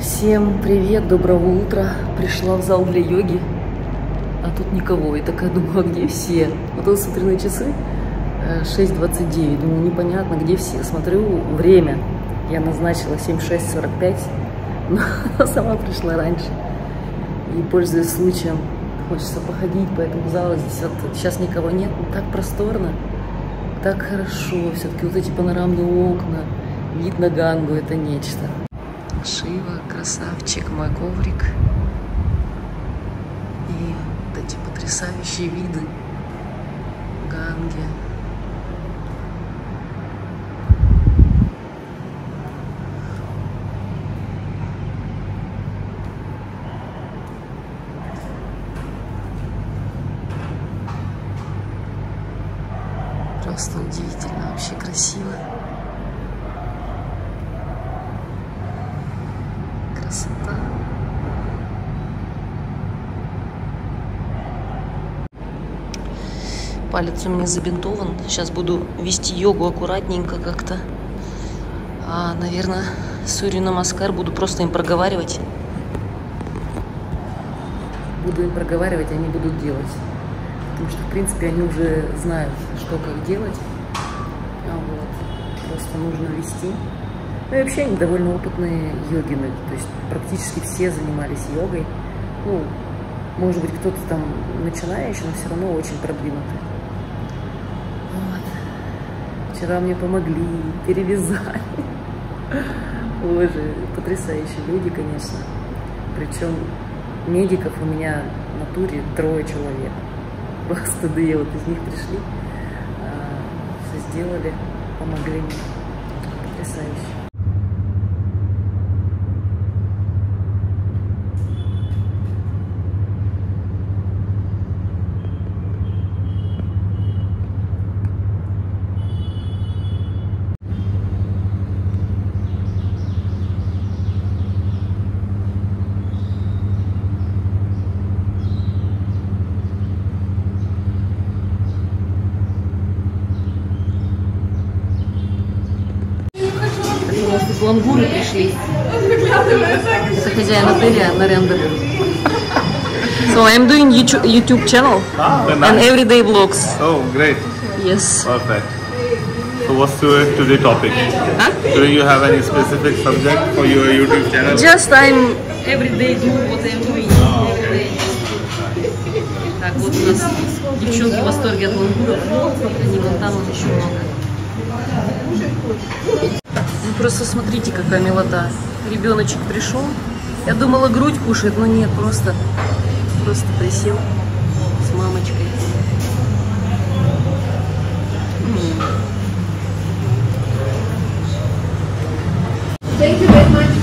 Всем привет, доброго утра. Пришла в зал для йоги, а тут никого. И такая думаю, а где все? Вот я смотрю на часы, 6:29. Думаю, непонятно, где все. Смотрю, время. Я назначила 7:45, но сама пришла раньше. И, пользуясь случаем, хочется походить по этому залу. Здесь вот сейчас никого нет, но так просторно, так хорошо. Все-таки вот эти панорамные окна, вид на Гангу — это нечто. Шива, красавчик, мой коврик. И вот эти потрясающие виды Ганги. Просто удивительно, вообще красиво. Красота. Палец у меня забинтован. Сейчас буду вести йогу аккуратненько как-то. Наверное, Сурья Намаскар буду просто им проговаривать. Буду им проговаривать, они будут делать. Потому что, в принципе, они уже знают, что как делать. Вот. Просто нужно вести. Ну и вообще они довольно опытные йогины, то есть практически все занимались йогой. Ну, может быть, кто-то там начинающий, но все равно очень продвинутый. Вот. Вчера мне помогли, перевязали. Боже, потрясающие люди, конечно. Причем медиков у меня в натуре 3 человек. Просто 2 вот из них пришли, все сделали, помогли мне. Потрясающе. Лангуры пришли. Это хозяин отеля Нарендра. So I'm doing YouTube channel and everyday vlogs. Oh, great. Yes. Perfect. So what's today's topic? Huh? Do you have any specific subject for your YouTube channel? Just I'm everyday do what I'm doing. Okay. Так, вот у нас девчонки в восторге от лангуров. Они вон там вот еще много. Ну, просто смотрите, какая милота. Ребеночек пришел. Я думала, грудь кушает, но нет, просто присел с мамочкой. Thank you very much.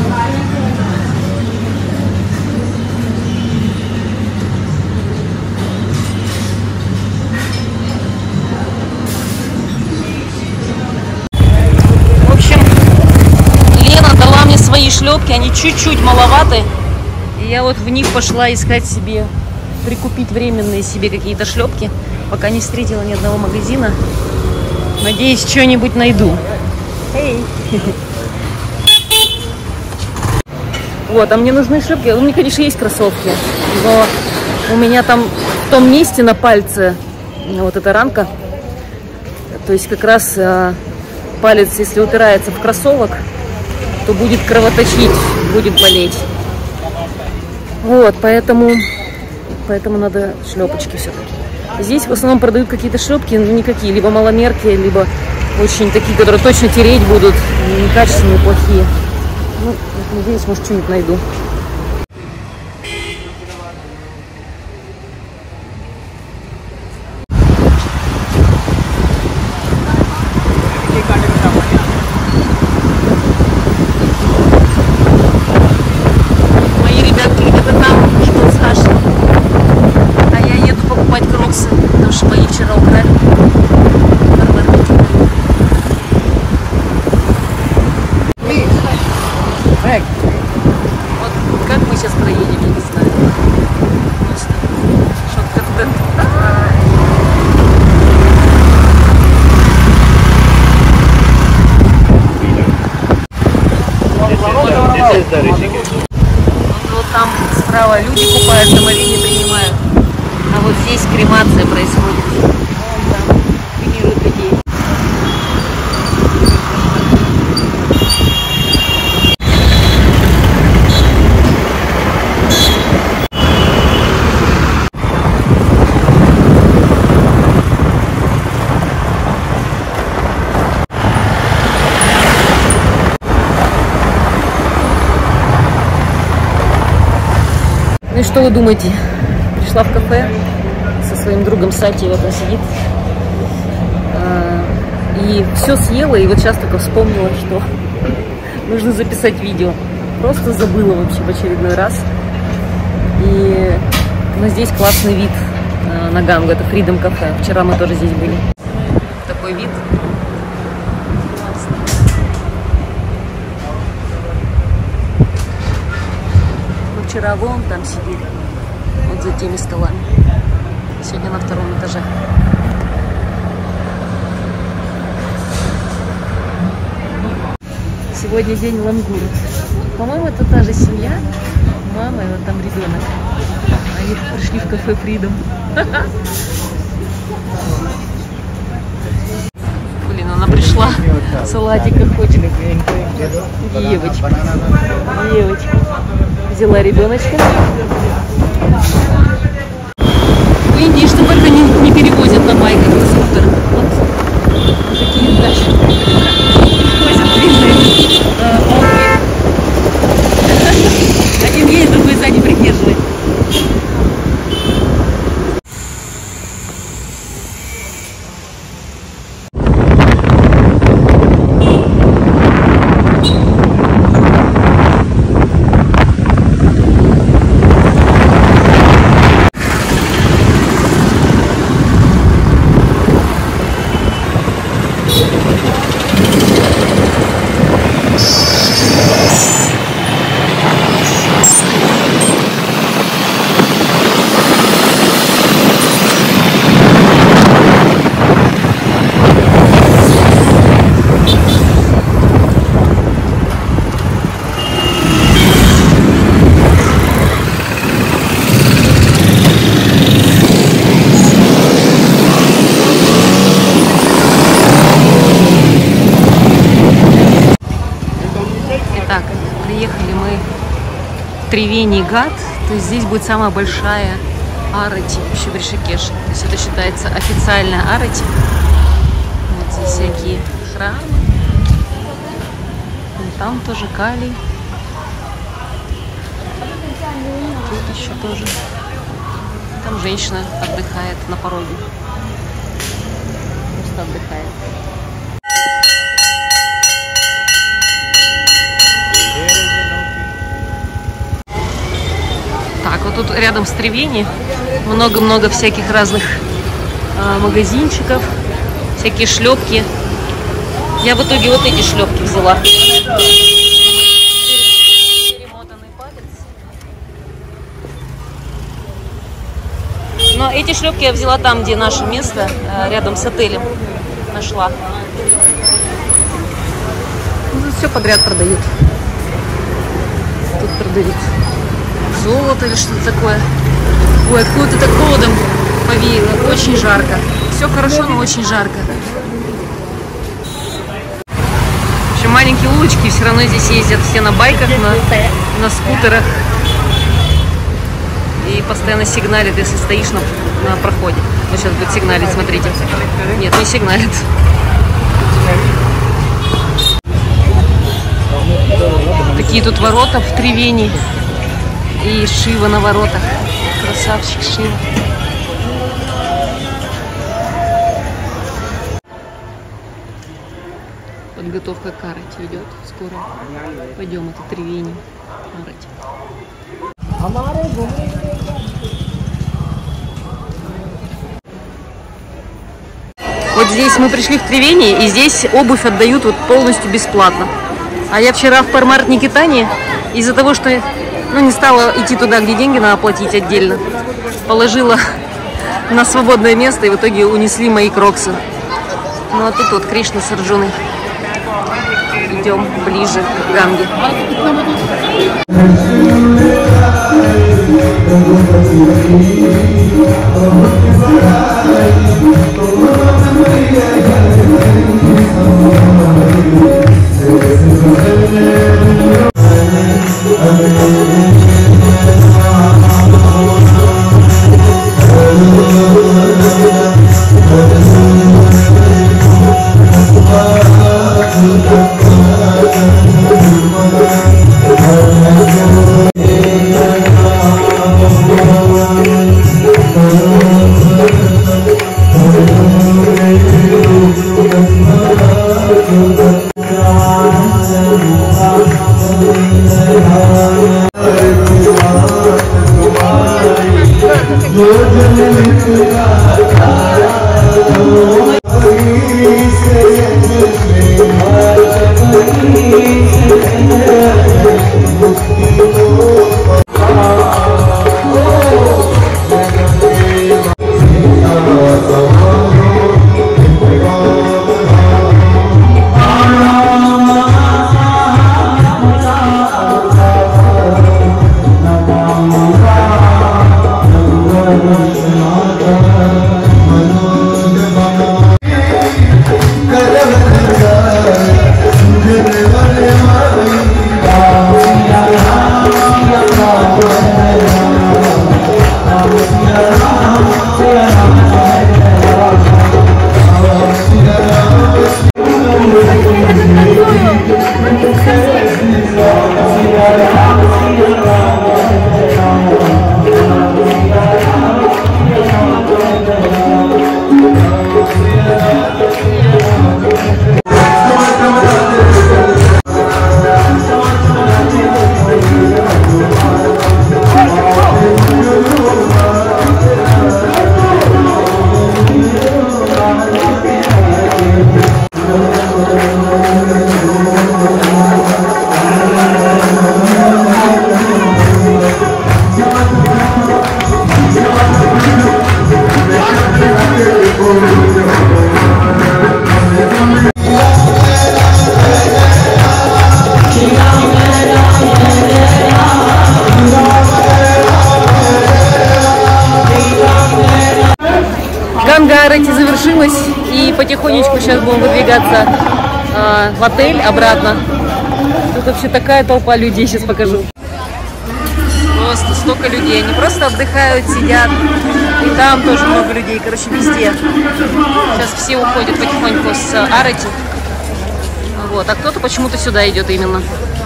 Свои шлепки, они чуть-чуть маловаты. И я вот в них пошла искать себе, прикупить временные себе какие-то шлепки, пока не встретила ни одного магазина. Надеюсь, что-нибудь найду. Эй! Вот, а мне нужны шлепки. У меня, конечно, есть кроссовки, но у меня там в том месте на пальце вот эта ранка. То есть как раз палец, если упирается в кроссовок, то будет кровоточить, будет болеть. Вот, поэтому надо шлепочки все-таки. Здесь в основном продают какие-то шлепки, но никакие, либо маломеркие, либо очень такие, которые точно тереть будут, некачественные, плохие. Ну, надеюсь, может, что-нибудь найду. Вот как мы сейчас проедем, я не знаю. Просто шок-контент. Вот там справа люди купаются, моление принимают. А вот здесь кремация происходит. Вон там кремируют людей. Ну и что вы думаете? Пришла в кафе со своим другом Сати, вот он сидит. И все съела, и вот сейчас только вспомнила, что нужно записать видео. Просто забыла вообще в очередной раз. Но здесь классный вид на Гангу, это Freedom кафе. Вчера мы тоже здесь были. Такой вид. Вчера вон там сидели, вот за теми столами. Сегодня на втором этаже. Сегодня день лангура. По-моему, это та же семья. Мама и вот там ребенок. Они пришли в кафе Freedom. Блин, она пришла. Салатика хочет. Девочка. Девочка. Взяла ребеночка. В Индии что только не перевозят на байках, на скутерах. Вот такие дачи. Возят длинные палки. Один едет, другой сзади придерживает. Тревени Гат, то есть здесь будет самая большая Арати вообще в Ришикеше. То есть это считается официальная Арати. Вот здесь всякие храмы. И там тоже Кали. Тут еще тоже. Там женщина отдыхает на пороге. Просто отдыхает. Так, вот тут рядом с Тревени много-много всяких разных магазинчиков, всякие шлепки. Я в итоге вот эти шлепки взяла. Перемотанный палец. Но эти шлепки я взяла там, где наше место, рядом с отелем. Нашла. Тут все подряд продают. Тут продают золото или что-то такое. Ой, откуда-то так холодом повеяло. Очень жарко. Все хорошо, но очень жарко. В общем, маленькие улочки, все равно здесь ездят все на байках, на скутерах. И постоянно сигналят, если стоишь на проходе. Вот сейчас будет сигналить, смотрите. Нет, не сигналит. Такие тут ворота в Тревени. И Шива на воротах. Красавчик Шива. Подготовка к Арати идет. Скоро пойдем. Это Тревени. Арати. Вот здесь мы пришли в Тревени, и здесь обувь отдают вот полностью бесплатно. А я вчера в Пармарт Никитане из-за того, что не стала идти туда, где деньги надо платить отдельно, положила на свободное место, и в итоге унесли мои кроксы. Ну а тут вот Кришна с Арджуной. Идем ближе к Ганге. Ганга Арэти завершилась, и потихонечку сейчас будем выдвигаться в отель обратно. Тут вообще такая толпа людей, сейчас покажу. Просто столько людей, они просто отдыхают, сидят, и там тоже много людей, короче, везде. Сейчас все уходят потихоньку с Арэти, вот, а кто-то почему-то сюда идет именно.